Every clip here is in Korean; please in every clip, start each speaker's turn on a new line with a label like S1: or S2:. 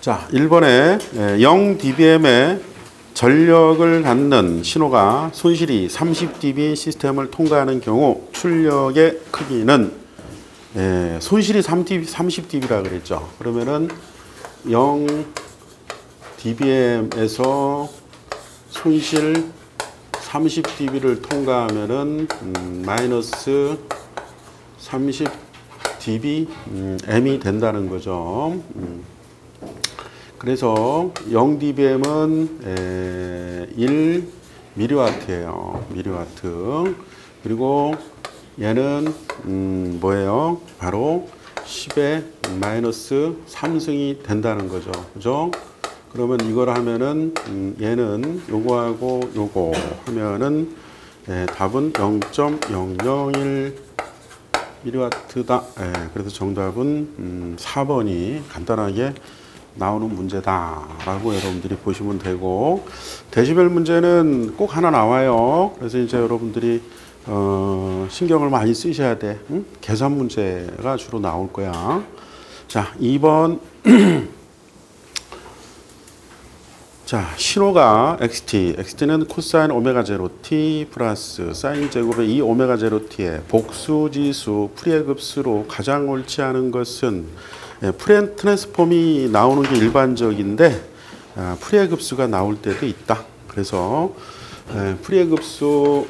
S1: 자, 1번에 0dBm의 전력을 갖는 신호가 손실이 30dB인 시스템을 통과하는 경우 출력의 크기는 손실이 30dB라 그랬죠. 그러면은 0dBm에서 손실 30dB를 통과하면은 마이너스 30dBm이 된다는 거죠. 그래서 0dBm은 1mW예요. mW. 그리고 얘는 뭐예요? 바로 10의 마이너스 3승이 된다는 거죠. 그죠? 그러면 이걸 하면은 얘는 요거하고 요거 하면은 답은 0.001mW다. 그래서 정답은 4번이 간단하게 나오는 문제다라고 여러분들이 보시면 되고, 데시벨 문제는 꼭 하나 나와요. 그래서 이제 여러분들이 신경을 많이 쓰셔야 돼. 응? 계산 문제가 주로 나올 거야. 자, 2번. 자, 신호가 XT는 코사인 오메가 제로 T 플러스 사인 제곱의 2 오메가 제로 T의 복수지수 프리의 급수로 가장 옳지 않은 것은 프리의 트랜스폼이 나오는 게 일반적인데 프리의 급수가 나올 때도 있다. 그래서 프리의 급수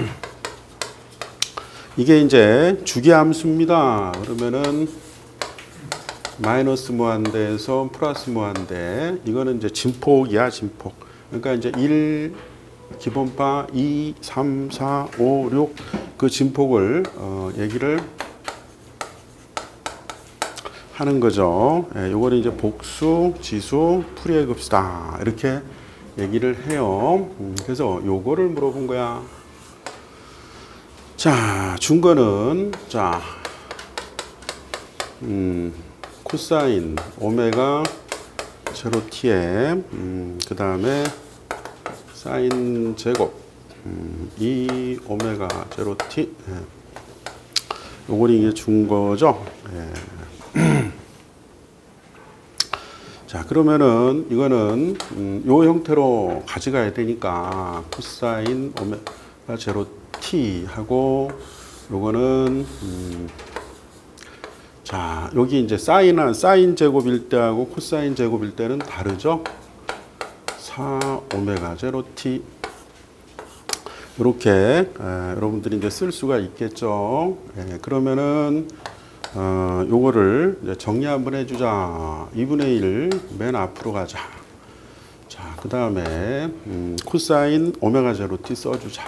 S1: 이게 이제 주기함수입니다. 그러면은 마이너스 무한대에서 플러스 무한대. 이거는 이제 진폭이야, 진폭. 그러니까 이제 1 기본파 2, 3, 4, 5, 6 그 진폭을 얘기를 하는 거죠. 요거는 이제 복수, 지수, 프리의 급수다. 이렇게 얘기를 해요. 그래서 요거를 물어본 거야. 자, 준 거는 자, 코사인 오메가 제로 t에 그 다음에 사인 제곱 2 오메가 제로 t 요걸 이게 준 거죠. 자, 그러면은 이거는 요 형태로 가져가야 되니까 코사인 오메가 제로 t 하고 요거는 자, 여기 이제 사인 제곱일 때하고 코사인 제곱일 때는 다르죠. 4 오메가 제로 t 이렇게 여러분들이 이제 쓸 수가 있겠죠. 그러면은 요거를 이제 정리 한번 해주자. 2분의 1 맨 앞으로 가자. 자, 그 다음에 코사인 오메가 제로 t 써주자.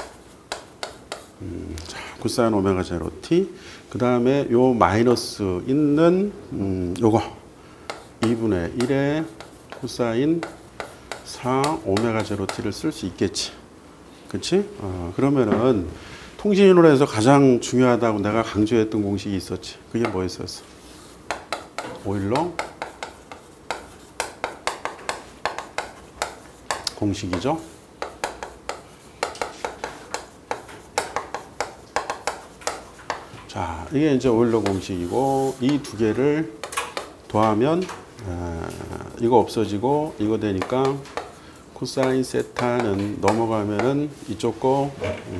S1: 자, 코사인 오메가 제로 t. 그 다음에 요 마이너스 있는 요거 2분의 1에 코사인 4 오메가 제로 t를 쓸 수 있겠지. 그치? 그러면은 통신이론에서 가장 중요하다고 내가 강조했던 공식이 있었지. 그게 뭐였었어? 오일러 공식이죠. 자, 이게 이제 오일러 공식이고, 이 두 개를 더하면 이거 없어지고 이거 되니까 코사인 세타는 넘어가면은 이쪽 거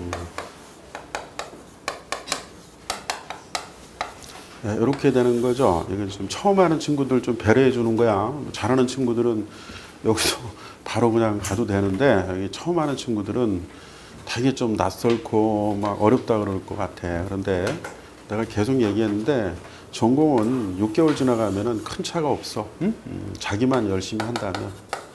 S1: 이렇게 되는 거죠. 이건 좀 처음 하는 친구들 좀 배려해 주는 거야. 잘하는 친구들은 여기서 바로 그냥 가도 되는데, 처음 하는 친구들은 되게 좀 낯설고 막 어렵다 그럴 것 같아. 그런데 내가 계속 얘기했는데 전공은 6개월 지나가면은 큰 차가 없어. 응? 자기만 열심히 한다면.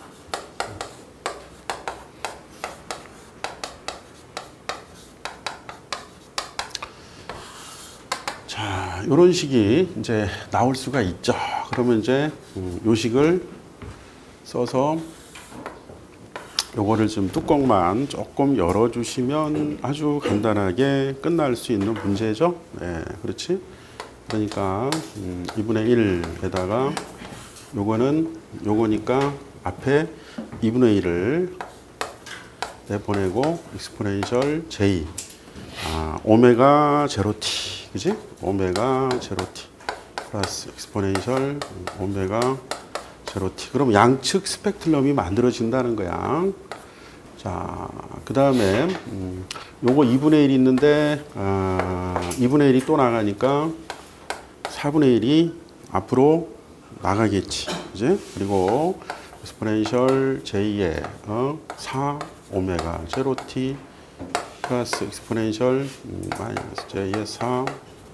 S1: 자, 이런 식이 이제 나올 수가 있죠. 그러면 이제 요 식을 써서 요거를 좀 뚜껑만 조금 열어주시면 아주 간단하게 끝날 수 있는 문제죠. 네, 그렇지? 그러니까 2분의 1에다가 요거는 요거니까 앞에 2분의 1을 내보내고 익스포넨셜 j 오메가 제로 t, 그지? 오메가 제로 t 플러스 익스포넨셜 오메가 제로 t. 그럼 양측 스펙트럼이 만들어진다는 거야. 자, 그 다음에 요거 2분의 1이 있는데 2분의 1이 또 나가니까 4분의 1이 앞으로 나가겠지. 그지? 그리고 exponential j의 4 오메가 제로 t 플러스 exponential 마이너스 j의 4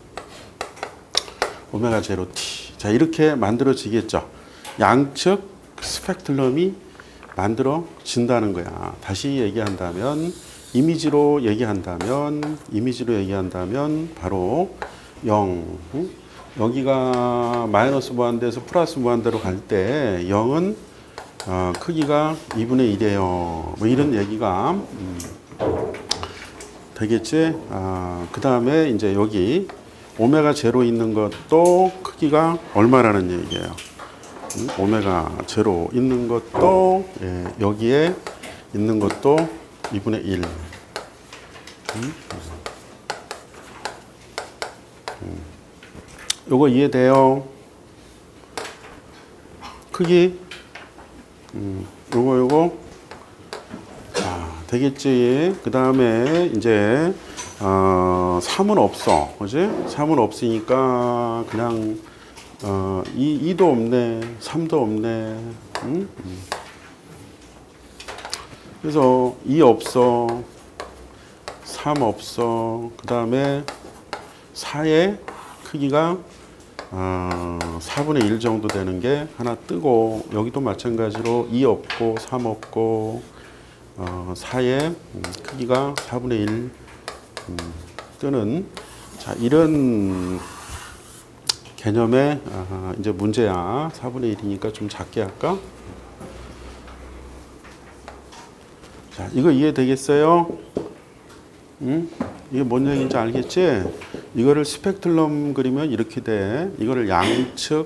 S1: 오메가 제로 t. 자, 이렇게 만들어지겠죠. 양측 스펙트럼이 만들어진다는 거야. 다시 얘기한다면 이미지로 얘기한다면 바로 0. 여기가 마이너스 무한대에서 플러스 무한대로 갈 때 0은 크기가 2분의 1이에요. 뭐 이런 얘기가 되겠지. 그 다음에 이제 여기 오메가 제로 있는 것도 크기가 얼마라는 얘기예요. 오메가 제로 있는 것도 여기에 있는 것도 2분의 1. 요거 이해돼요? 크기 요거 자, 되겠지. 그 다음에 이제 3은 없어. 그지? 3은 없으니까 그냥 2도 없네. 3도 없네. 그래서 2 없어. 3 없어. 그 다음에 4의 크기가 4분의 1 정도 되는 게 하나 뜨고, 여기도 마찬가지로 2 없고 3 없고 4의 크기가 4분의 1 뜨는, 자, 이런 개념의 이제 문제야. 4분의 1이니까 좀 작게 할까? 자, 이거 이해되겠어요? 이게 뭔 얘기인지 알겠지? 이거를 스펙트럼 그리면 이렇게 돼. 이거를 양측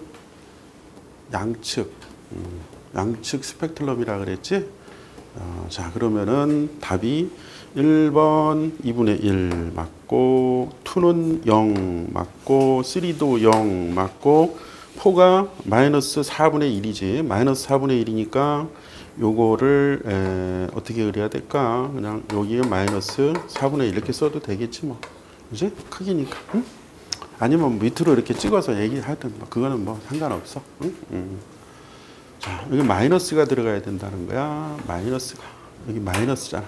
S1: 스펙트럼이라 그랬지? 자, 그러면은 답이 1번 2분의 1 맞고, 2는 0 맞고, 3도 0 맞고, 4가 마이너스 4분의 1이지. 마이너스 4분의 1이니까 요거를 어떻게 그려야 될까? 그냥 여기에 마이너스 4분의 1 이렇게 써도 되겠지 뭐. 그지? 크기니까. 응? 아니면 밑으로 이렇게 찍어서 얘기하든 뭐 그거는 뭐 상관없어. 응? 자, 여기 마이너스가 들어가야 된다는 거야. 마이너스가. 여기 마이너스잖아.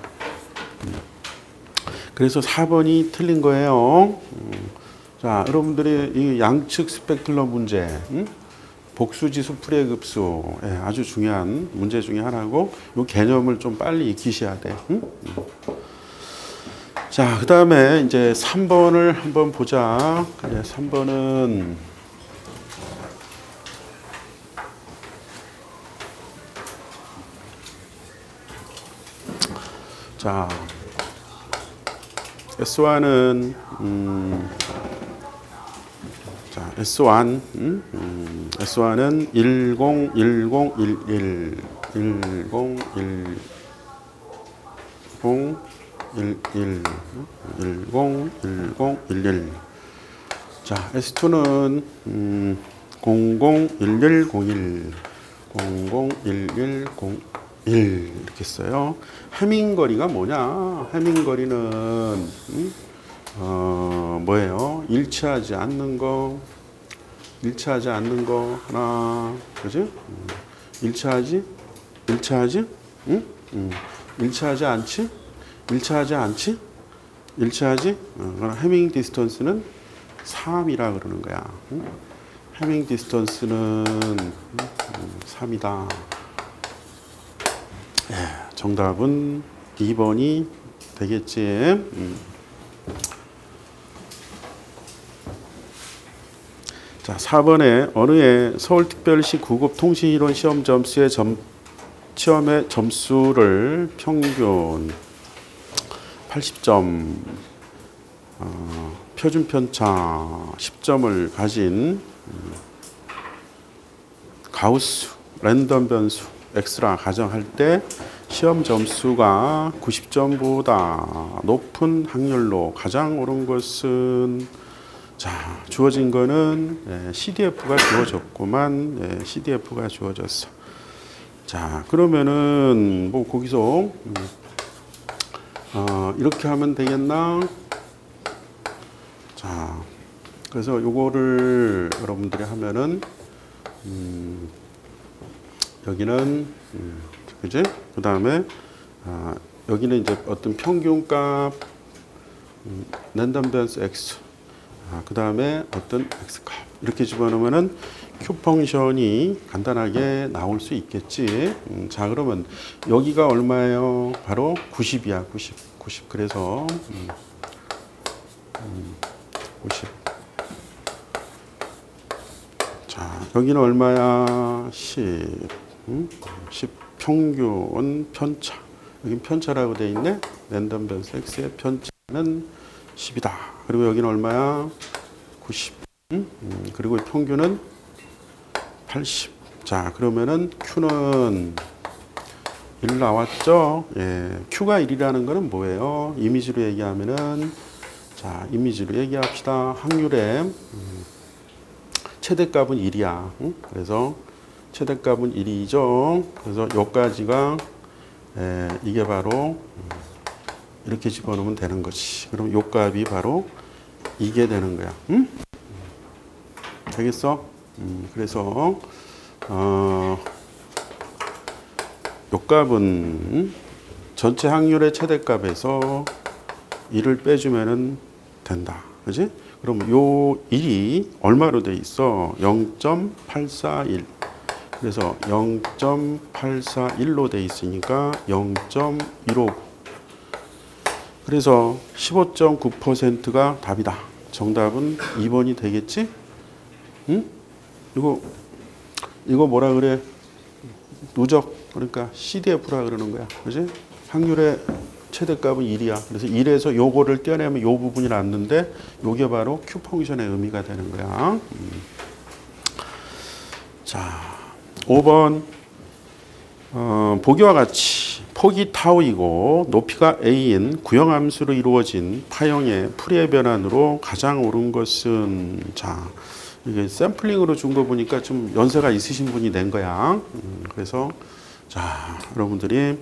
S1: 그래서 4번이 틀린 거예요. 자, 여러분들이 이 양측 스펙트럼 문제, 복수지수 풀이급수, 아주 중요한 문제 중에 하나고, 이 개념을 좀 빨리 익히셔야 돼. 자, 그 다음에 이제 3번을 한번 보자. 그래, 3번은 자, S1은 자, S1 S1은 101011 101011 자, S2는 001101 001101 이렇게 써요. 해밍거리가 뭐냐? 해밍거리는 뭐예요? 일치하지 않는 거 하나, 그지? 일치하지? 응? 일치하지 않지? 그럼 해밍 디스턴스는 3이라 그러는 거야. 해밍 디스턴스는 3이다. 정답은 2번이 되겠지. 자, 4번에 어느 해 서울특별시 9급 통신이론 시험 시험의 점수를 평균 80점, 표준 편차 10점을 가진 가우스 랜덤 변수 X라 가정할 때 시험 점수가 90점보다 높은 확률로 가장 옳은 것은, 자, 주어진 거는 CDF가 주어졌구만. CDF가 주어졌어. 자, 그러면은 뭐 거기서 이렇게 하면 되겠나? 자, 그래서 요거를 여러분들이 하면은 여기는 그지? 그 다음에 여기는 이제 어떤 평균값 랜덤 변수 x, 그 다음에 어떤 x 값 이렇게 집어넣으면은 q 펑션이 간단하게 나올 수 있겠지. 자, 그러면 여기가 얼마예요? 바로 90이야. 90. 그래서 50. 자, 여기는 얼마야? 10. 10 평균 편차. 여긴 편차라고 돼 있네. 랜덤 변수 x의 편차는 10이다. 그리고 여기는 얼마야? 90. 그리고 평균은 80. 자, 그러면은 q는 1 나왔죠? 예. q가 1이라는 거는 뭐예요? 이미지로 얘기하면은, 자, 이미지로 얘기합시다. 확률의 최대값은 1이야. 그래서 최대값은 1이죠. 그래서 요까지가 이게 바로 이렇게 집어넣으면 되는 거지. 그럼 요 값이 바로 이게 되는 거야. 되겠어? 그래서 요 값은 전체 확률의 최대값에서 1을 빼주면은 된다. 그지? 그럼 요 1이 얼마로 돼 있어? 0.841. 그래서 0.841로 돼 있으니까 0.159. 그래서 15.9%가 답이다. 정답은 2번이 되겠지? 응? 이거 뭐라 그래? 누적. 그러니까 CDF라 그러는 거야. 그지? 확률의 최대값은 1이야. 그래서 1에서 요거를 떼어내면 요 부분이 남는데 요게 바로 Q 펑션의 의미가 되는 거야. 자, 5번. 보기와 같이 폭이 타우이고 높이가 a인 구형함수로 이루어진 파형의 풀이의 변환으로 가장 옳은 것은, 자, 이게 샘플링으로 준 거 보니까 좀 연세가 있으신 분이 낸 거야. 그래서 자, 여러분들이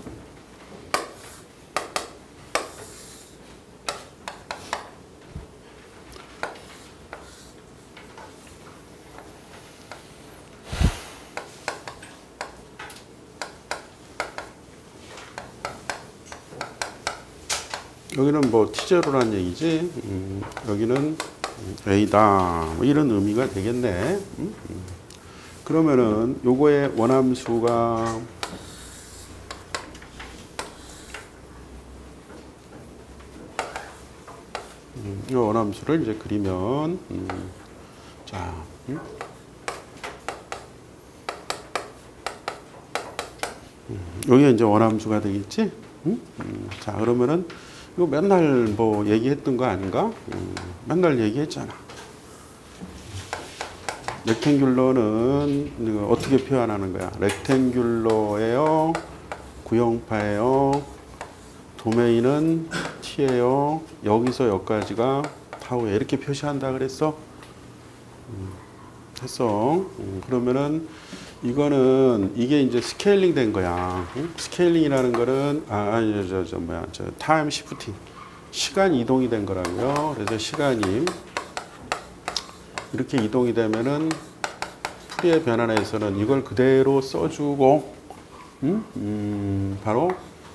S1: 여기는 뭐 T0라는 얘기지. 여기는 A다. 뭐 이런 의미가 되겠네. 그러면은 요거의 원함수가 이 원함수를 이제 그리면 자, 여기가 이제 원함수가 되겠지. 자, 그러면은 이거 맨날 뭐 얘기했던 거 아닌가? 맨날 얘기했잖아. 렉탱귤러는 이거 어떻게 표현하는 거야? 렉탱귤러예요, 구형파예요, 도메인은 T예요, 여기서 여기까지가 타우에 이렇게 표시한다 그랬어? 했어. 그러면은 이거는 이게 이제 스케일링 된 거야. 스케일링이라는 거는 타임 시프팅, 시간 이동이 된 거라고요. 그래서 시간이 이렇게 이동이 되면은 풀이의 변환에서는 이걸 그대로 써주고 바로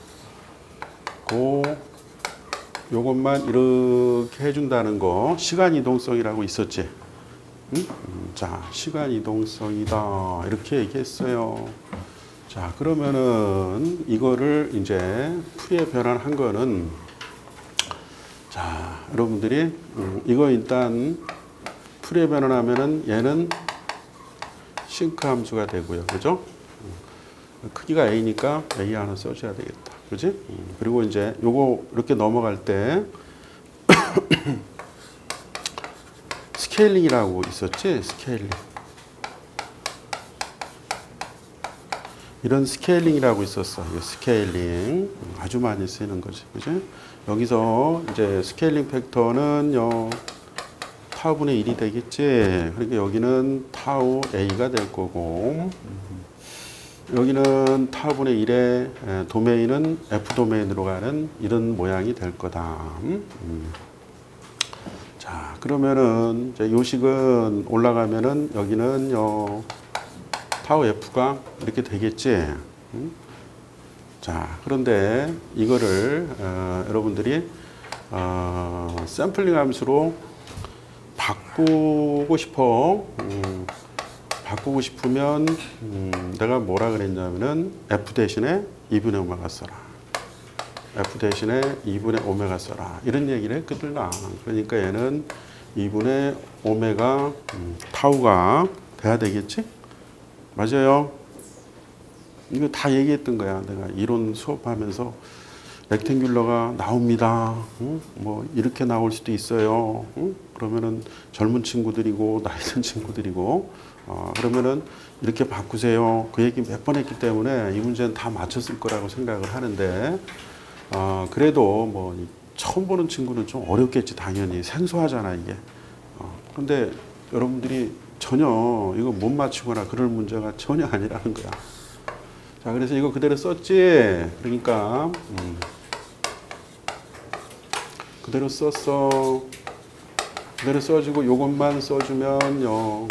S1: 요것만 이렇게 해준다는 거, 시간 이동성이라고 있었지. 자, 시간 이동성이다 이렇게 얘기했어요. 자, 그러면은 이거를 이제 풀이의 변환한 거는, 자, 여러분들이 이거 일단 풀이의 변환하면은 얘는 싱크 함수가 되고요, 그죠? 크기가 A니까 A 하나 써줘야 되겠다, 그지? 그리고 이제 요거 이렇게 넘어갈 때 스케일링이라고 있었지? 스케일링. 이런 스케일링이라고 있었어. 이거 스케일링. 아주 많이 쓰이는 거지. 그지? 여기서 이제 스케일링 팩터는 타우분의 1이 되겠지? 그러니까 여기는 타우 A가 될 거고. 여기는 타분의 1의 도메인은 F 도메인으로 가는 이런 모양이 될 거다. 자, 그러면은 이제 요식은 올라가면은 여기는 타우 F가 이렇게 되겠지. 자, 그런데 이거를 여러분들이 샘플링 함수로 바꾸고 싶어. 바꾸고 싶으면 내가 뭐라 그랬냐면은 F 대신에 2분의 오메가 써라. F 대신에 2분의 오메가 써라. 이런 얘기를 했거든. 그러니까 얘는 2분의 오메가 타우가 돼야 되겠지? 맞아요. 이거 다 얘기했던 거야. 내가 이론 수업하면서 렉탱귤러가 나옵니다. 뭐 이렇게 나올 수도 있어요. 그러면은 젊은 친구들이고 나이 든 친구들이고 그러면은 이렇게 바꾸세요. 그 얘기 몇 번 했기 때문에 이 문제는 다 맞췄을 거라고 생각을 하는데 그래도 뭐 처음 보는 친구는 좀 어렵겠지. 당연히 생소하잖아 이게. 그런데 여러분들이 전혀 이거 못 맞추거나 그럴 문제가 전혀 아니라는 거야. 자, 그래서 이거 그대로 썼지. 그러니까 그대로 썼어. 그대로 써주고 요것만 써주면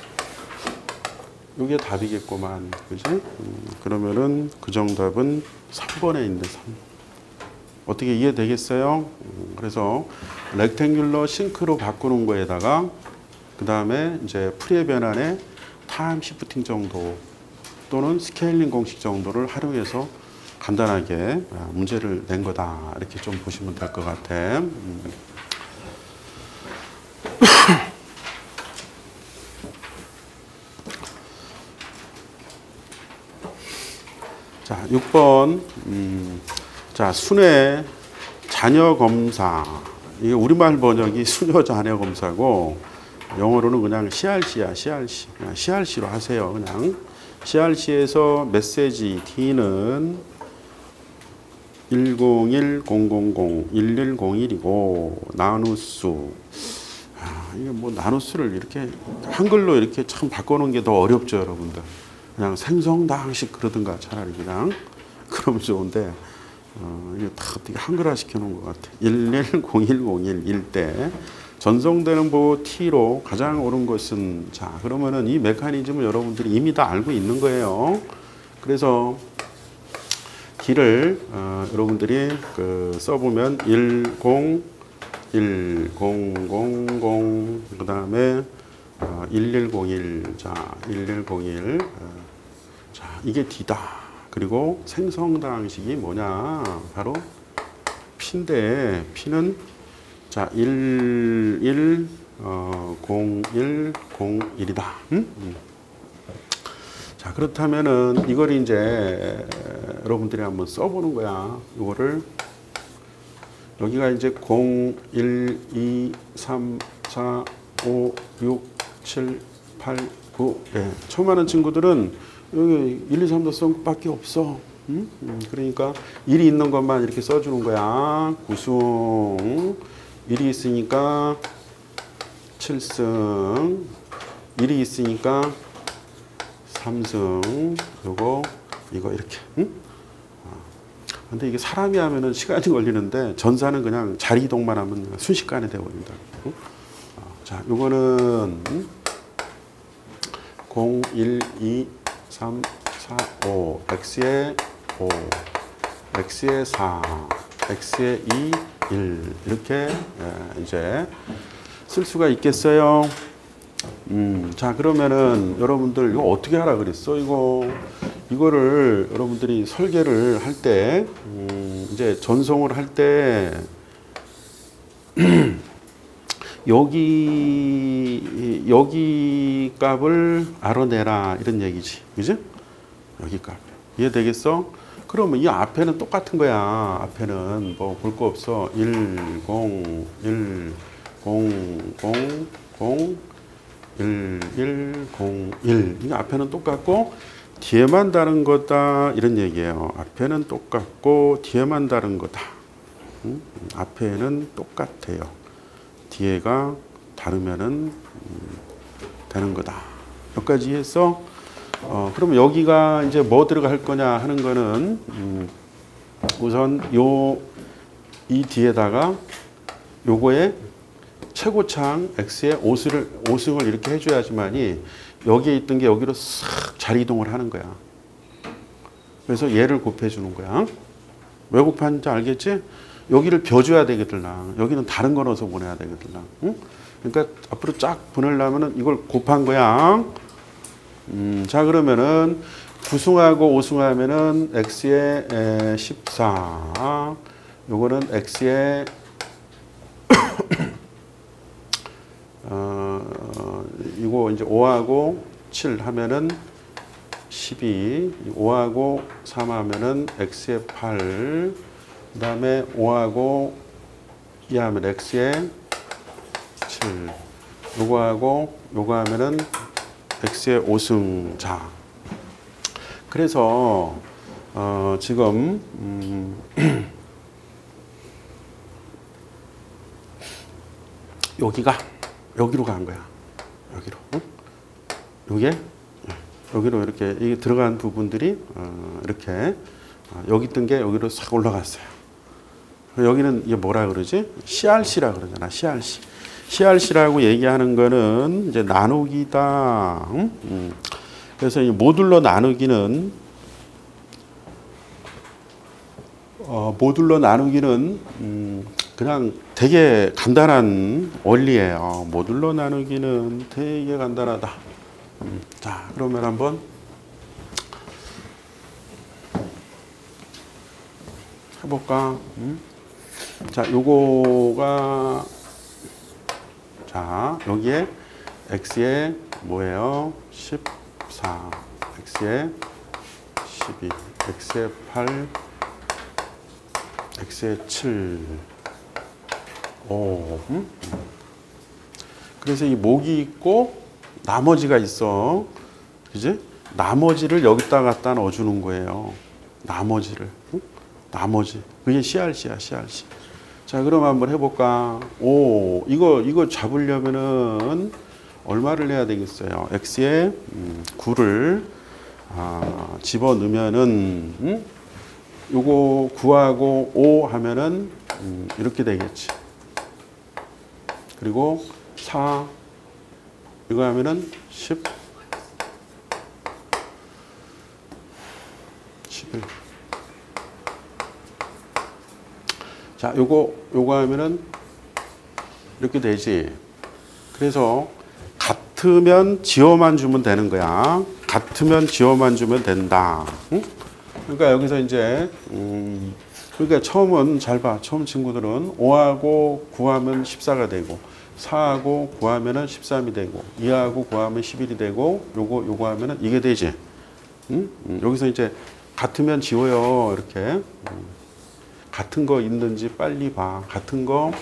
S1: 요게 답이겠구만. 그지? 그러면은 그 정답은 3번에 있네. 3. 어떻게 이해되겠어요? 그래서 렉탱귤러 싱크로 바꾸는 거에다가 그 다음에 이제 프리의 변환의 타임 시프팅 정도 또는 스케일링 공식 정도를 활용해서 간단하게 문제를 낸 거다. 이렇게 좀 보시면 될 것 같아. 자, 6번. 자, 순회 자녀 검사. 이게 우리말 번역이 수녀 자녀 검사고 영어로는 그냥 CRC야, CRC. 그냥 CRC로 하세요. 그냥. CRC에서 메시지 D는 101-000-1101이고 나누수. 이게 뭐 나누수를 이렇게 한글로 이렇게 참 바꿔놓은 게 더 어렵죠, 여러분들. 그냥 생성당식 그러든가 차라리 그냥 그러면 좋은데 이게 다 어떻게 한글화 시켜놓은 것 같아. 110101일 때 전송되는 보 T로 가장 옳은 것은 자 그러면은 이 메커니즘을 여러분들이 이미 다 알고 있는 거예요. 그래서 D를 여러분들이 써보면 101000 그 다음에 1101 자 1101 자 이게 D다. 그리고 생성당식이 뭐냐 바로 P인데 P는 자 0101이다. 자 그렇다면은 이걸 이제 여러분들이 한번 써보는 거야. 이거를 여기가 이제 0, 1, 2, 3, 4, 5, 6, 7, 8, 9 예. 처음 하는 친구들은 여기 1, 2, 3, 4 밖에 없어. 그러니까 1이 있는 것만 이렇게 써주는 거야. 구승 1이 있으니까 7승 1이 있으니까 3승 그리고 이거 이렇게 근데 이게 사람이 하면은 시간이 걸리는데 전사는 그냥 자리 이동만 하면 순식간에 되어버립니다. 자, 요거는 0, 1, 2, 3, 4, 5 x에 5 x에 4 x에 2, 1 이렇게 이제 쓸 수가 있겠어요. 자 그러면은 여러분들 이거 어떻게 하라 그랬어? 이거를 여러분들이 설계를 할 때 이제 전송을 할 때 여기 값을 알아내라 이런 얘기지, 그지? 여기 값 이해되겠어? 그러면 이 앞에는 똑같은 거야. 앞에는 뭐 볼 거 없어. 1, 0, 1, 0, 0, 0 1, 1, 0, 1 이게 앞에는 똑같고 뒤에만 다른 거다 이런 얘기예요. 앞에는 똑같고 뒤에만 다른 거다. 앞에는 똑같아요. 뒤에가 다르면은 되는 거다. 여기까지 해서 그러면 여기가 이제 뭐 들어갈 거냐 하는 거는 우선 이 뒤에다가 요거에 최고창 x의 5승을 이렇게 해줘야지만이 여기에 있던 게 여기로 싹 자리 이동을 하는 거야. 그래서 얘를 곱해주는 거야. 왜 곱하는지 알겠지? 여기를 벼줘야 되겠더라. 여기는 다른 거 넣어서 보내야 되겠더라. 응? 그러니까 앞으로 쫙 보내려면은 이걸 곱한 거야. 자, 그러면은 9승하고 5승하면은 x의 14. 요거는 x의 이거 이제 5하고 7 하면은 12, 5하고 3 하면은 x의 8, 그 다음에 5하고 2 하면 x의 7, 요거 하면은 x의 5승. 자, 그래서 지금 여기로 간 거야. 여기로. 응? 여기로 이렇게 이게 들어간 부분들이 이렇게 여기 있던 게 여기로 싹 올라갔어요. 여기는 이게 뭐라 그러지? CRC라 그러잖아. CRC. CRC라고 얘기하는 거는 이제 나누기다. 그래서 이 모듈로 나누기는 그냥 되게 간단한 원리예요. 모듈로 나누기는 되게 간단하다. 자, 그러면 한번 해볼까? 자, 요거가 자, 여기에 x의 뭐예요? 14, x의 12, x의 8, x의 7. 그래서 이 목이 있고 나머지가 있어. 그지? 나머지를 여기다 갖다 넣어주는 거예요. 나머지를. 응? 나머지. 그게 CRC야, CRC. 자, 그럼 한번 해볼까? 이거 잡으려면은 얼마를 해야 되겠어요? x에 9를 집어 넣으면은 요거 9하고 5 하면은 이렇게 되겠지. 그리고 4 이거 하면은 10 11. 자, 요거 하면은 이렇게 되지. 그래서 같으면 지어만 주면 되는 거야. 같으면 지어만 주면 된다. 응? 그러니까 여기서 이제 그러니까 처음은 잘 봐. 처음 친구들은 5하고 9하면 14가 되고 4하고 9하면은 13이 되고 2하고 9하면 11이 되고 요거 하면은 이게 되지. 여기서 이제 같으면 지워요. 이렇게. 같은 거 있는지 빨리 봐. 같은 거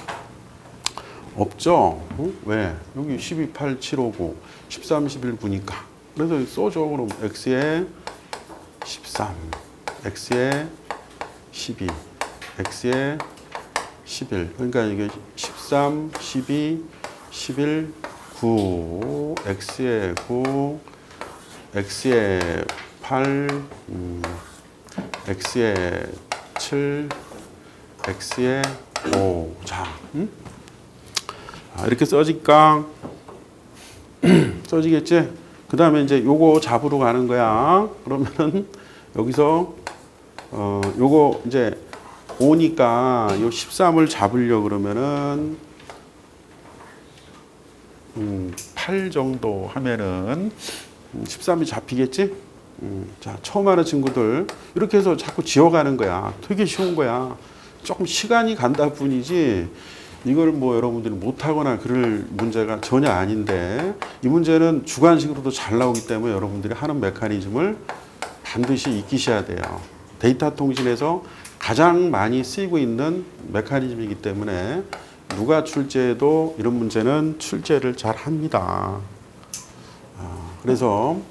S1: 없죠? 왜? 여기 12, 8, 7, 5, 9, 13, 11, 9니까. 그래서 써줘. 그럼 x에 13, x에 12, x에 11. 그러니까 이게 13, 12, 11, 9, x에 9, x에 8, x에 7, x에 5. 자, 이렇게 써질까? 써지겠지? 그 다음에 이제 요거 잡으러 가는 거야. 그러면은 여기서 요거 이제 5니까 요 13을 잡으려 그러면은 8 정도 하면은 13이 잡히겠지? 자, 처음 하는 친구들 이렇게 해서 자꾸 지어가는 거야. 되게 쉬운 거야. 조금 시간이 간다 뿐이지 이걸 뭐 여러분들이 못하거나 그럴 문제가 전혀 아닌데, 이 문제는 주관식으로도 잘 나오기 때문에 여러분들이 하는 메커니즘을 반드시 익히셔야 돼요. 데이터 통신에서 가장 많이 쓰이고 있는 메커니즘이기 때문에 누가 출제해도 이런 문제는 출제를 잘 합니다. 그래서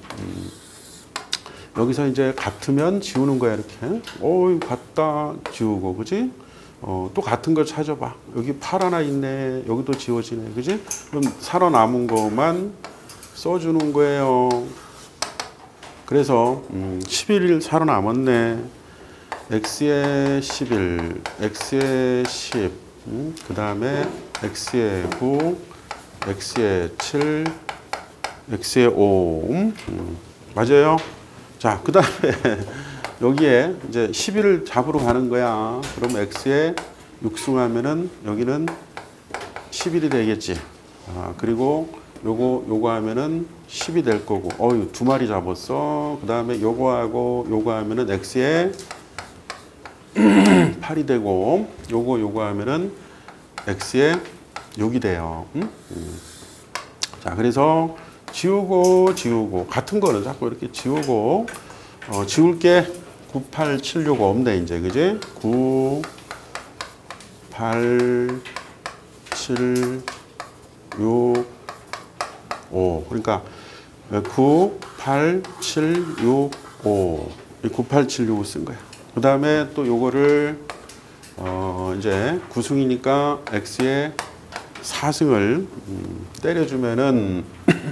S1: 여기서 이제 같으면 지우는 거야. 이렇게 같다 지우고, 그지? 또 같은 걸 찾아봐. 여기 8 하나 있네. 여기도 지워지네. 그지? 그럼 살아남은 것만 써주는 거예요. 그래서 11일 살아남았네. x에 11, x에 10, 그 다음에 x에 9, x에 7, x에 5. 맞아요? 자, 그 다음에 여기에 이제 11을 잡으러 가는 거야. 그럼 x에 6승하면은 여기는 11이 되겠지. 그리고 요거 하면은 10이 될 거고. 어유 두 마리 잡았어. 그 다음에 요거 하면은 x에 8이 되고, 요거 하면은 x에 6이 돼요. 자, 그래서 지우고 같은 거는 자꾸 이렇게 지우고, 지울 게 9, 8, 7, 6 없네 이제, 그지? 9, 8, 7, 6, 5. 그러니까 9, 8, 7, 6, 5. 9, 8, 7, 6을 쓴 거야. 그 다음에 또 요거를 이제 9승이니까 x에 4승을 때려주면은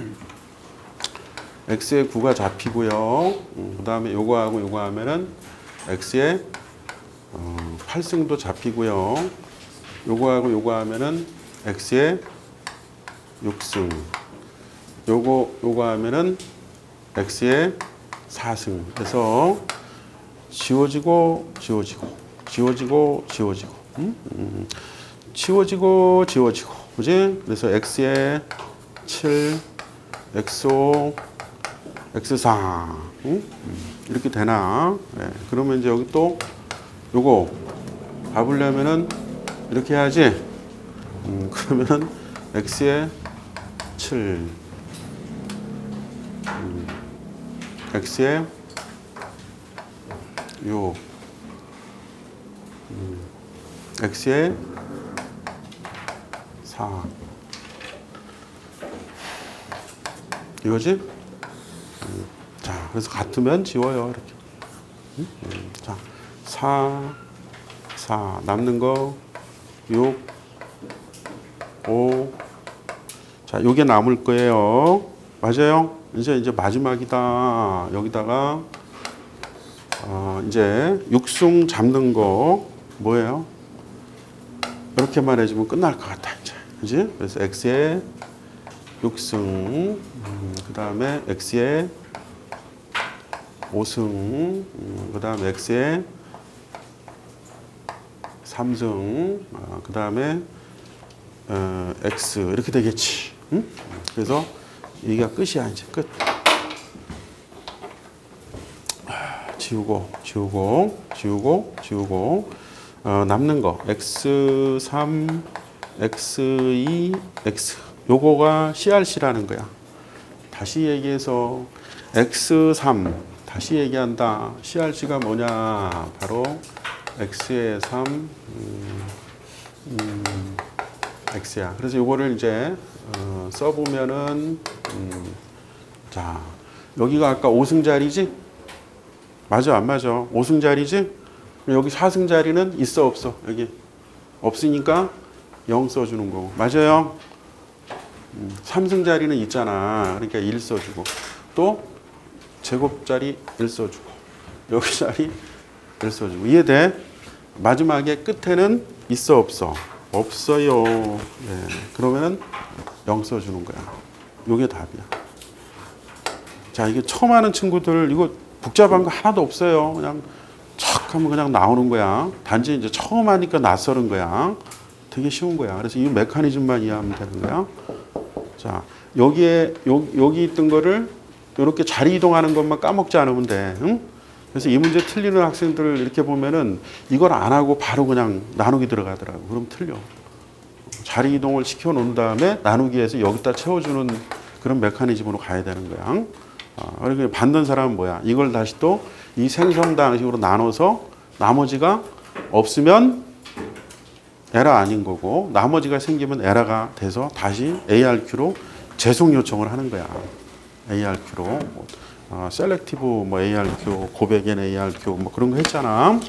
S1: x에 9가 잡히고요. 그 다음에 요거하고 요거 하면은 x에 8승도 잡히고요. 요거하고 요거 하면은 x에 6승. 요거 하면은 x에 4승. 그래서 지워지고 그지? 그래서 x에 7, x5, x4 이렇게 되나? 네. 그러면 이제 여기 또 요거 잡으려면은 이렇게 해야지. 그러면은 x에 7, x에 6, x에 4 이거지? 자, 그래서 같으면 지워요 이렇게. 자, 4 남는 거 6, 5. 자, 요게 남을 거예요. 맞아요? 이제 마지막이다. 여기다가 이제 6승 잡는 거 뭐예요? 이렇게만 해주면 끝날 것 같아 이제. 그지? 그래서 x에 6승, 그 다음에 x에 5승, 그 다음에 x에 3승, 그 다음에 x 이렇게 되겠지. 그래서 여기가 끝이야 이제 끝. 지우고 남는 거 x3, x2, x 요거가 CRC라는 거야. 다시 얘기해서 x3 다시 얘기한다. CRC가 뭐냐? 바로 x의 3 x야. 그래서 요거를 이제 써보면은 자, 여기가 아까 5승 자리지? 맞아 안 맞아? 5승 자리지? 여기 4승 자리는 있어 없어? 여기 없으니까 0 써주는 거고. 맞아요? 3승 자리는 있잖아. 그러니까 1 써주고, 또 제곱 자리 1 써주고, 여기 자리 1 써주고. 이해돼? 마지막에 끝에는 있어 없어? 없어요. 네. 그러면은 0 써주는 거야. 요게 답이야. 자, 이게 처음 하는 친구들 이거 복잡한 거 하나도 없어요. 그냥 척 하면 그냥 나오는 거야. 단지 이제 처음 하니까 낯설은 거야. 되게 쉬운 거야. 그래서 이 메커니즘만 이해하면 되는 거야. 자, 여기 있던 거를 이렇게 자리 이동하는 것만 까먹지 않으면 돼. 응? 그래서 이 문제 틀리는 학생들을 이렇게 보면은 이걸 안 하고 바로 그냥 나누기 들어가더라고. 그럼 틀려. 자리 이동을 시켜 놓은 다음에 나누기에서 여기다 채워주는 그런 메커니즘으로 가야 되는 거야. 그러니까 받는 사람은 뭐야? 이걸 다시 또 이 생성당식으로 나눠서 나머지가 없으면 에러 아닌 거고, 나머지가 생기면 에러가 돼서 다시 ARQ로 재송 요청을 하는 거야. ARQ로 셀렉티브 뭐 ARQ, 고백엔 ARQ 뭐 그런 거 했잖아.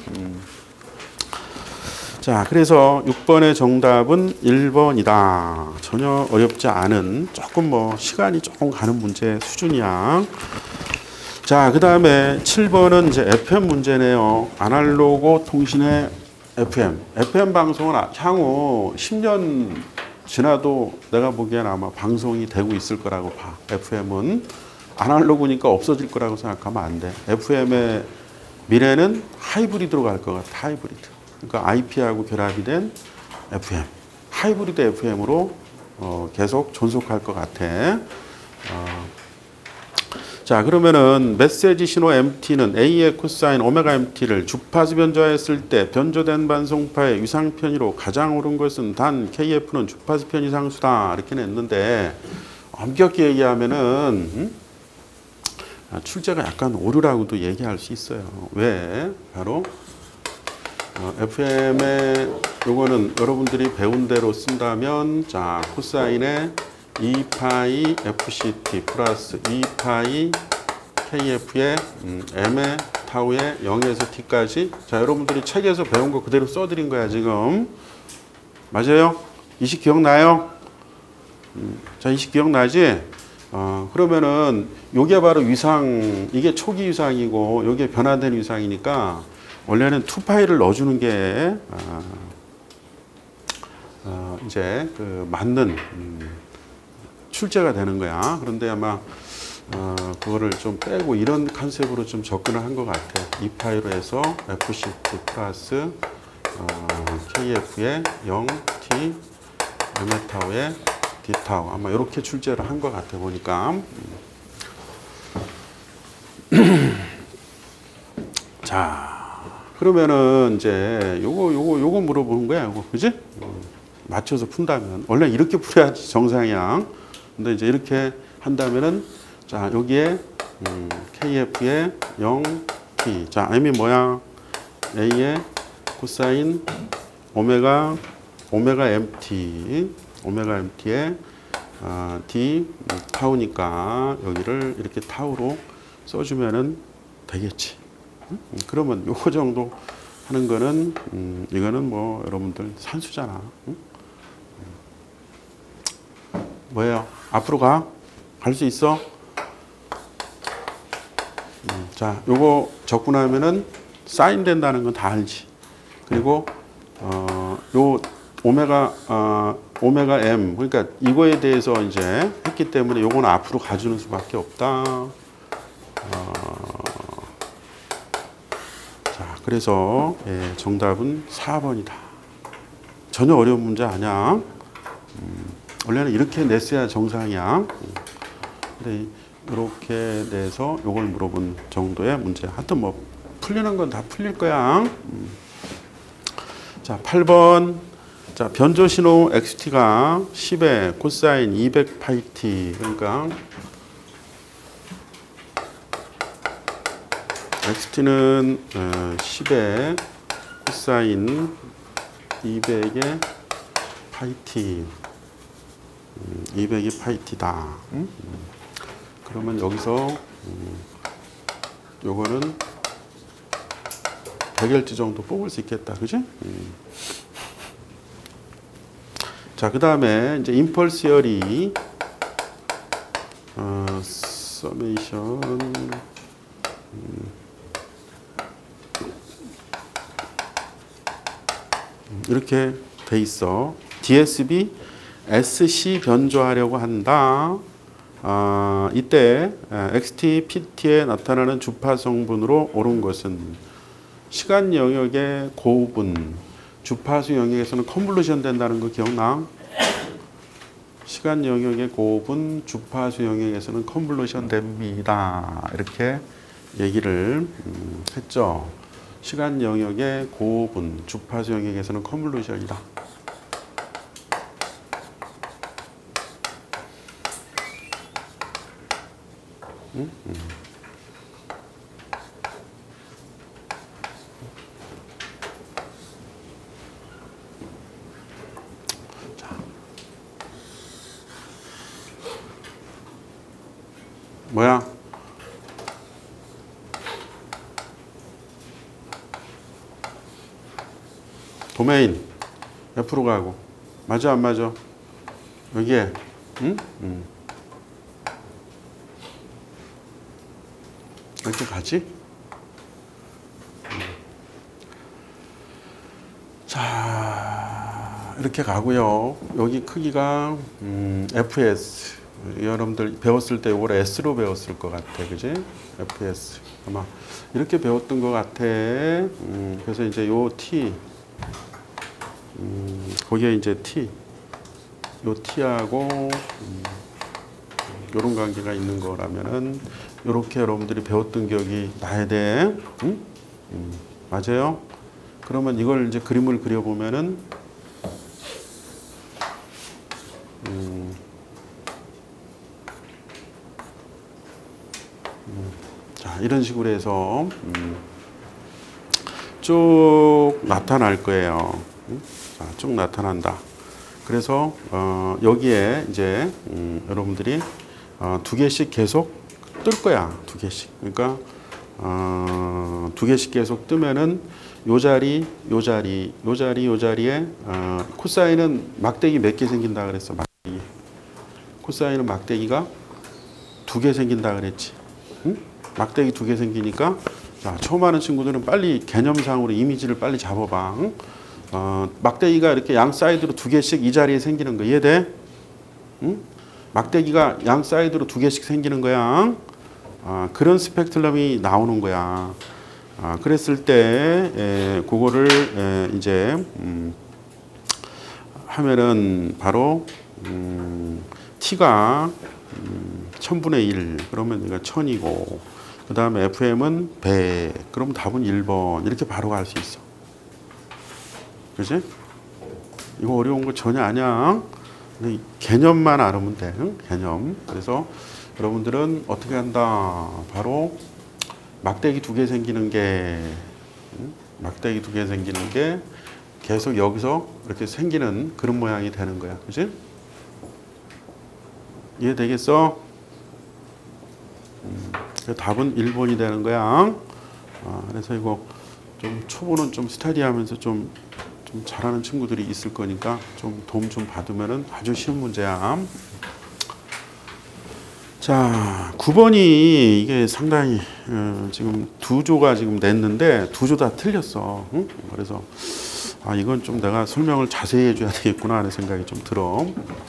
S1: 자, 그래서 6번의 정답은 1번이다. 전혀 어렵지 않은, 조금 뭐 시간이 조금 가는 문제 수준이야. 자, 그 다음에 7번은 이제 FM 문제네요. 아날로그 통신의 FM. FM 방송은 향후 10년 지나도 내가 보기엔 아마 방송이 되고 있을 거라고 봐. FM은 아날로그니까 없어질 거라고 생각하면 안 돼. FM의 미래는 하이브리드로 갈 것 같아. 하이브리드. 그러니까 IP하고 결합이 된 FM. 하이브리드 FM으로 계속 존속할 것 같아. 자, 그러면은 메시지 신호 MT는 A의 코사인 오메가 MT를 주파수 변조했을 때 변조된 반송파의 위상 편의로 가장 옳은 것은 단 KF는 주파수 편의 상수다. 이렇게 냈는데 엄격히 얘기하면은 출제가 약간 오류라고도 얘기할 수 있어요. 왜? 바로 FM의 요거는 여러분들이 배운 대로 쓴다면 자, 코사인의 2파이 FCT 플러스 2파이 KF의 M의 타우의 0에서 T까지. 자, 여러분들이 책에서 배운 거 그대로 써드린 거야 지금. 맞아요? 이식 기억나요? 자, 이식 기억나지? 그러면은 요게 바로 위상, 이게 초기 위상이고 요게 변화된 위상이니까 원래는 2파이를 넣어주는 게 이제 그 맞는 출제가 되는 거야. 그런데 아마 그거를 좀 빼고 이런 컨셉으로 좀 접근을 한 것 같아. 2파이로 해서 FCT 플러스 KF의 0T M타우의 D타우. 아마 이렇게 출제를 한 것 같아 보니까. 자, 그러면은 이제 요거 물어보는 거야. 요거 그지? 맞춰서 푼다면 원래 이렇게 풀어야지 정상이야. 근데 이제 이렇게 한다면은 자, 여기에 KF의 0T. 자, M이 뭐야? A의 코사인 오메가 MT. 오메가 MT의 D 타우니까 여기를 이렇게 타우로 써주면은 되겠지. 그러면 요거 정도 하는 거는 이거는 뭐 여러분들 산수잖아. 뭐예요? 앞으로 가? 갈 수 있어? 자, 요거 적고 나면은 사인 된다는 건 다 알지. 그리고 요 오메가 M, 그러니까 이거에 대해서 이제 했기 때문에 요거는 앞으로 가주는 수밖에 없다. 자, 그래서 예, 정답은 4번이다. 전혀 어려운 문제 아니야. 원래는 이렇게 냈어야 정상이야. 근데 이렇게 내서 요걸 물어본 정도의 문제. 하여튼 뭐 풀리는 건 다 풀릴 거야. 자, 8번. 자, 변조 신호 XT가 10의 코사인 200파이T. 그러니까 XT는 10의 코사인 200의 파이T. 200이 파이티다. 그러면 여기서 요거는 100일지 정도 뽑을 수 있겠다. 그지? 자, 그 다음에 이제 임펄시어리 서메이션 이렇게 돼 있어. DSB SC 변조하려고 한다. 이때 XT, PT에 나타나는 주파 성분으로 옳은 것은 시간 영역의 고분, 주파수 영역에서는 컨볼루션 된다는 거 기억나? 시간 영역의 고분, 주파수 영역에서는 컨볼루션 됩니다. 이렇게 얘기를 했죠. 시간 영역의 고분, 주파수 영역에서는 컨볼루션이다. 뭐야? 도메인 옆으로 가고 맞아 안 맞아? 여기에 이렇게 가지? 자, 이렇게 가고요. 여기 크기가 fs. 여러분들 배웠을 때 이걸 s로 배웠을 것 같아, 그지? fs 아마 이렇게 배웠던 것 같아. 그래서 이제 요 t, 거기에 이제 t, 요 t하고 요런 관계가 있는 거라면은 요렇게 여러분들이 배웠던 기억이 나야 돼. 맞아요? 그러면 이걸 이제 그림을 그려보면은 자, 이런 식으로 해서 쭉 나타날 거예요. 자, 쭉 나타난다. 그래서 여기에 이제 여러분들이 두 개씩 계속 뜰 거야. 두 개씩. 그러니까 두 개씩 계속 뜨면은 요 자리, 요 자리, 요 자리, 요 자리에 코사인은 막대기 몇 개 생긴다 그랬어. 막대기. 코사인은 막대기가 두 개 생긴다 그랬지. 응? 막대기 두 개 생기니까 자, 처음 하는 친구들은 빨리 개념상으로 이미지를 빨리 잡아봐. 응? 막대기가 이렇게 양 사이드로 두 개씩 이 자리에 생기는 거 이해돼? 응? 막대기가 양 사이드로 두 개씩 생기는 거야. 그런 스펙트럼이 나오는 거야. 그랬을 때 그거를 이제 하면은 바로 t가 1000분의 1 그러면 이거 1000이고 그 다음에 fm은 100 그럼 답은 1번 이렇게 바로 갈 수 있어. 그지? 이거 어려운 거 전혀 아니야. 개념만 알으면 돼. 응? 개념. 그래서 여러분들은 어떻게 한다? 바로 막대기 두 개 생기는 게 막대기 두 개 생기는 게 계속 여기서 이렇게 생기는 그런 모양이 되는 거야. 그지? 이해되겠어? 답은 1번이 되는 거야. 그래서 이거 좀 초보는 좀 스터디하면서 좀 잘하는 친구들이 있을 거니까 좀 도움 좀 받으면은 아주 쉬운 문제야. 자, 9번이 이게 상당히 지금 두 조가 지금 냈는데 두 조 다 틀렸어. 응? 그래서 이건 좀 내가 설명을 자세히 해줘야 되겠구나 하는 생각이 좀 들어.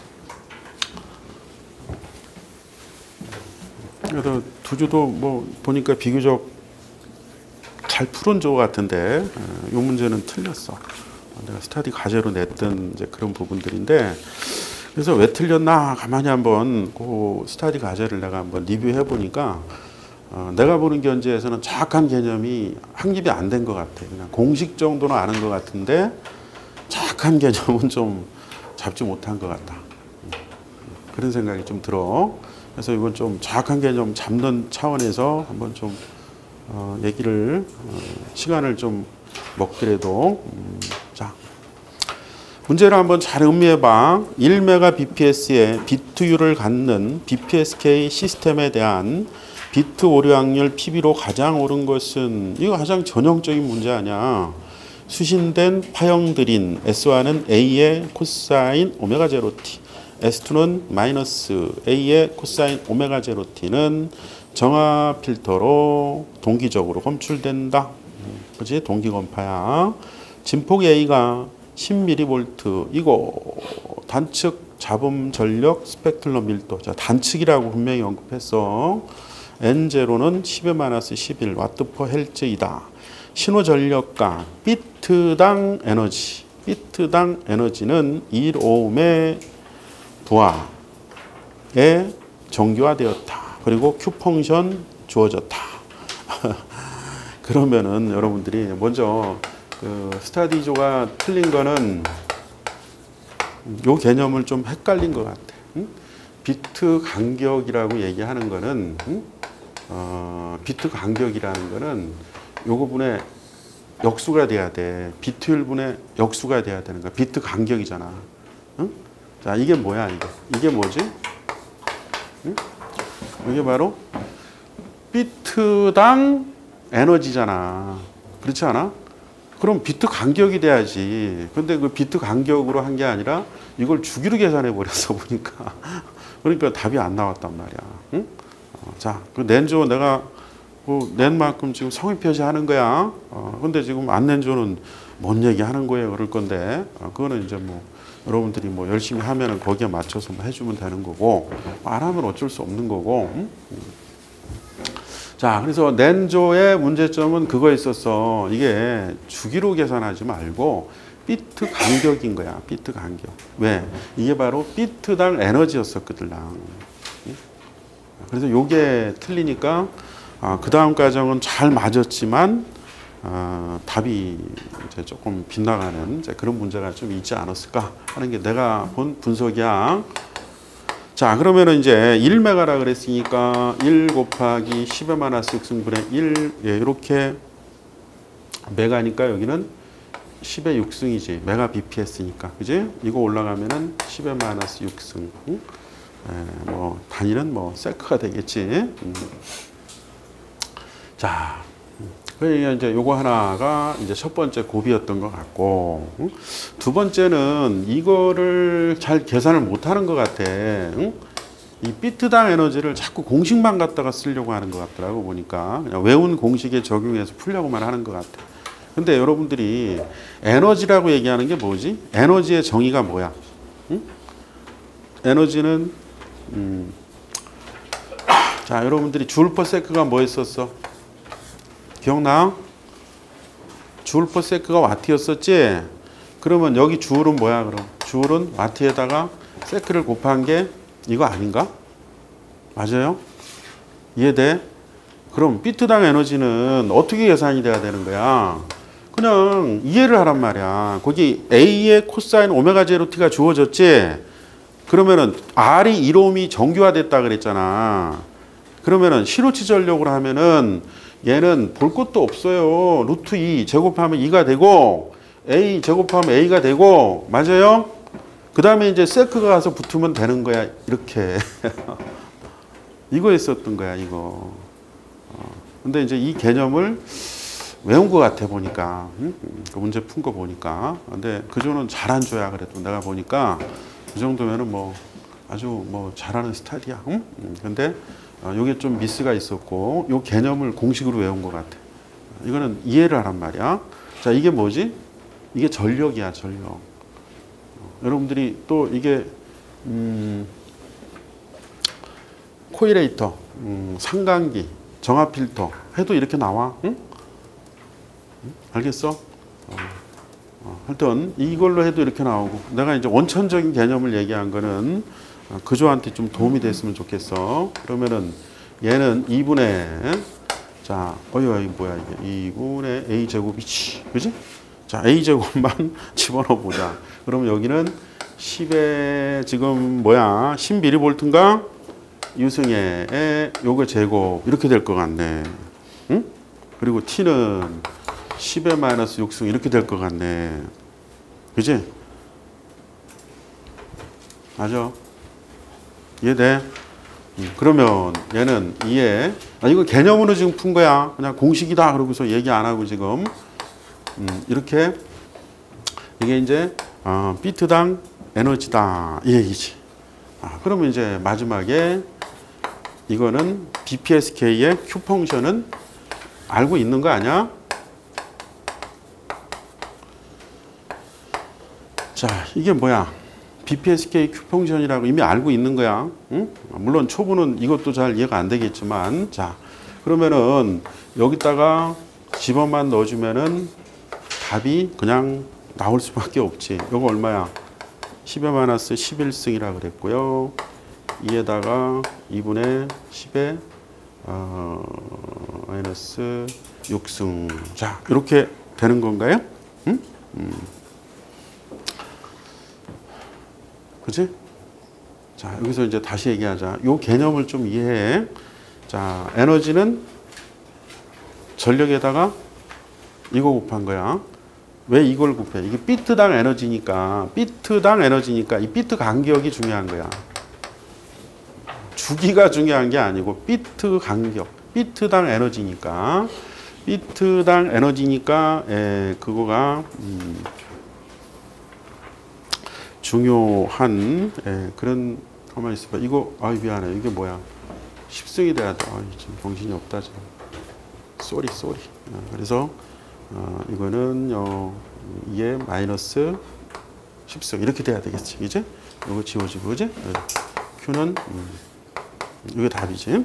S1: 그래도 두 조도 뭐 보니까 비교적 잘 푸른 조 같은데 이 문제는 틀렸어. 내가 스터디 과제로 냈던 이제 그런 부분들인데 그래서 왜 틀렸나 가만히 한번 그 스터디 과제를 내가 한번 리뷰해 보니까 내가 보는 견지에서는 정확한 개념이 확립이 안 된 것 같아. 그냥 공식 정도는 아는 것 같은데 정확한 개념은 좀 잡지 못한 것 같다. 그런 생각이 좀 들어. 그래서 이건 좀 정확한 개념 잡는 차원에서 한번 좀 얘기를 시간을 좀 먹더라도 자 문제를 한번 잘 음미해봐. 1Mbps의 비트율을 갖는 BPSK 시스템에 대한 비트 오류 확률 PB로 가장 옳은 것은 이거 가장 전형적인 문제 아니야. 수신된 파형들인 S1은 A의 코사인 오메가 제로 T, S2는 마이너스 A의 코사인 오메가 제로 T는 정화 필터로 동기적으로 검출된다. 그지? 동기검파야. 진폭 A가 10mV 이거 단측 잡음 전력 스펙트럼 밀도. 자, 단측이라고 분명히 언급했어. N0는 10의-11 와트 퍼 헬츠이다. 신호 전력과 비트당 에너지. 비트당 에너지는 1오음의 부하에 정교화되었다. 그리고 Q 펑션 주어졌다. 그러면은 여러분들이 먼저 그 스타디조가 틀린 거는 요 개념을 좀 헷갈린 것 같아. 응? 비트 간격이라고 얘기하는 거는 비트 간격이라는 거는 요거 분의 역수가 돼야 돼. 비트율 분의 역수가 돼야 되는 거야. 비트 간격이잖아. 응? 자, 이게 뭐야 이게? 이게 뭐지? 응? 이게 바로 비트당 에너지잖아. 그렇지 않아? 그럼 비트 간격이 돼야지. 근데 그 비트 간격으로 한 게 아니라 이걸 주기로 계산해 버렸어 보니까. 그러니까 답이 안 나왔단 말이야. 응? 자, 그 낸조 내가 뭐 낸 만큼 지금 성의 표시하는 거야. 근데 지금 안 낸 조는 뭔 얘기하는 거예요. 그럴 건데 그거는 이제 뭐 여러분들이 뭐 열심히 하면은 거기에 맞춰서 뭐 해주면 되는 거고 안 하면 어쩔 수 없는 거고. 자, 그래서 낸조의 문제점은 그거에 있어서 이게 주기로 계산하지 말고 비트 간격인 거야. 비트 간격. 왜? 이게 바로 비트당 에너지였었거든. 그래서 요게 틀리니까 그 다음 과정은 잘 맞았지만 답이 이제 조금 빗나가는 이제 그런 문제가 좀 있지 않았을까 하는 게 내가 본 분석이야. 자, 그러면은 이제 1메가라 그랬으니까 1 곱하기 10의 마이너스 6승분의 1 예, 이렇게 메가니까 여기는 10의 6승이지. 메가 bps니까. 그지? 이거 올라가면은 10의 마이너스 6승. 예, 뭐 단위는 뭐 세크가 되겠지. 자, 그러니까 이제 요거 하나가 이제 첫 번째 고비였던 것 같고, 두 번째는 이거를 잘 계산을 못 하는 것 같아. 이 비트당 에너지를 자꾸 공식만 갖다가 쓰려고 하는 것 같더라고 보니까. 그냥 외운 공식에 적용해서 풀려고만 하는 것 같아. 근데 여러분들이 에너지라고 얘기하는 게 뭐지? 에너지의 정의가 뭐야? 에너지는 자, 여러분들이 줄 퍼 세크가 뭐 했었어? 기억나? 줄 퍼 세크가 와트였었지? 그러면 여기 줄은 뭐야 그럼? 줄은 와트에다가 세크를 곱한 게 이거 아닌가? 맞아요? 이해돼? 그럼 비트당 에너지는 어떻게 계산이 돼야 되는 거야? 그냥 이해를 하란 말이야. 거기 A의 코사인 오메가 제로 T가 주어졌지? 그러면은 R이 1옴이 정규화됐다 그랬잖아. 그러면은 시로치 전력으로 하면은 얘는 볼 것도 없어요. 루트 2 제곱하면 2가 되고 A 제곱하면 A가 되고 맞아요? 그 다음에 이제 세크가 가서 붙으면 되는 거야. 이렇게. 이거 있었던 거야. 이거. 근데 이제 이 개념을 외운 것 같아 보니까. 그 문제 푼 거 보니까. 근데 그조는 잘한 조야. 그래도 내가 보니까 그 정도면은 뭐 아주 뭐 잘하는 스타일이야. 근데 요게 좀 미스가 있었고 요 개념을 공식으로 외운 것 같아. 이거는 이해를 하란 말이야. 자, 이게 뭐지? 이게 전력이야, 전력. 여러분들이 또 이게 코일레이터, 상강기, 정압 필터 해도 이렇게 나와. 응? 알겠어? 하여튼 이걸로 해도 이렇게 나오고 내가 이제 원천적인 개념을 얘기한 거는 그조한테 좀 도움이 됐으면 좋겠어. 그러면은 얘는 2분의 자, 어이 뭐야 이게 2분의 a 제곱이지, 그지? 자, a 제곱만 집어넣어 보자. 그러면 여기는 10의 지금 뭐야 10mV인가? 유승에 요거 제곱 이렇게 될 것 같네. 응? 그리고 t는 10의 마이너스 6승 이렇게 될 것 같네. 그지? 맞아? 이해돼? 그러면 얘는 이해. 이거 개념으로 지금 푼 거야. 그냥 공식이다 그러고서 얘기 안 하고 지금 이렇게 이게 이제 비트당 에너지다 이 얘기지. 그러면 이제 마지막에 이거는 BPSK의 Q 펑션은 알고 있는 거 아니야? 자, 이게 뭐야? BPSK Q 펑션이라고 이미 알고 있는 거야. 응? 물론 초보는 이것도 잘 이해가 안 되겠지만, 자, 그러면은 여기다가 집어만 넣어주면은 답이 그냥 나올 수밖에 없지. 이거 얼마야? 10의 마이너스 11승이라 그랬고요. 2에다가 2분의 10의 마이너스 6승. 자, 이렇게 되는 건가요? 응? 그치? 자, 여기서 이제 다시 얘기하자. 요 개념을 좀 이해해. 자, 에너지는 전력에다가 이거 곱한 거야. 왜 이걸 곱해? 이게 비트당 에너지니까, 이 비트 간격이 중요한 거야. 주기가 중요한 게 아니고, 비트 간격, 비트당 에너지니까, 그거가, 중요한 그런 가만히 있어봐. 이거 미안해. 이게 뭐야? 10승이 돼야 돼. 지금 정신이 없다 지금. 쏘리. 그래서 이거는 2에 마이너스 10승 이렇게 돼야 되겠지, 이제? 이거 지워지고, 그지? Q는 이게 답이지.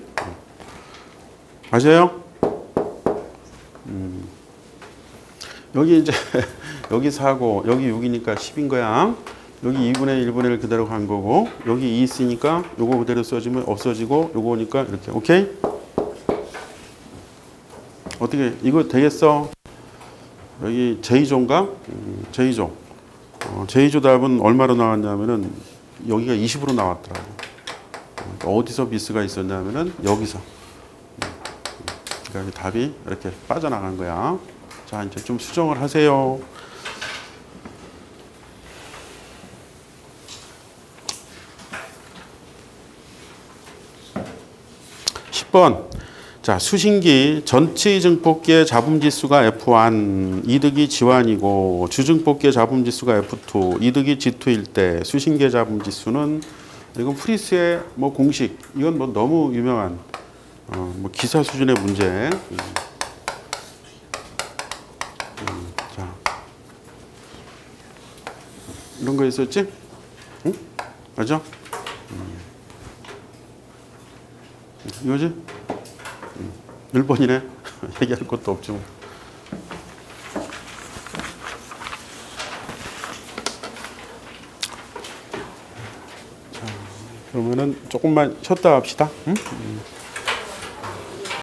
S1: 맞아요? 여기 이제 여기 4고 여기 6이니까 10인 거야. 여기 2분의 1분의 1 그대로 간 거고 여기 2 있으니까 요거 그대로 써지면 없어지고 요거 오니까 이렇게. 오케이? 어떻게 이거 되겠어? 여기 제2조인가? 제2조. 제2조 답은 얼마로 나왔냐면은 여기가 20으로 나왔더라고. 어디서 미스가 있었냐면은 여기서. 그러니까 답이 이렇게 빠져나간 거야. 자, 이제 좀 수정을 하세요. (10번) 자, 수신기 전체 증폭기의 잡음지수가 F1, 이득이 G1이고 주증폭기의 잡음지수가 F2, 이득이 G2일 때 수신기의 잡음지수는, 이건 프리스의 뭐 공식, 이건 뭐 너무 유명한 뭐 기사 수준의 문제. 자, 이런 거 있었지? 응? 맞아? 이거지? 1번이네. 얘기할 것도 없지 뭐. 자, 그러면은 조금만 쉬었다 합시다. 응?